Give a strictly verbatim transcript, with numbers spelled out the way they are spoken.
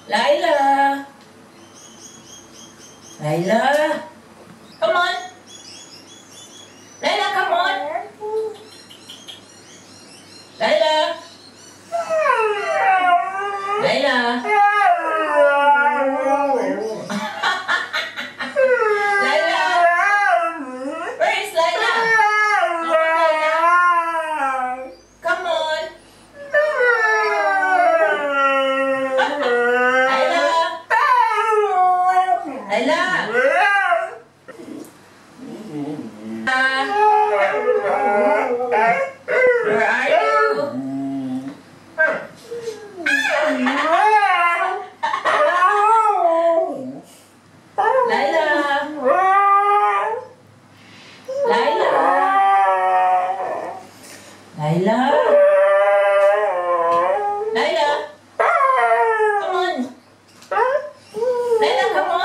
Layla. Layla. Come on. Layla, come on. Layla. Layla. Layla. Where is Layla? Come on. Layla. Layla. Where are you? Layla. Layla. Layla. Layla. Come on. Layla, come on.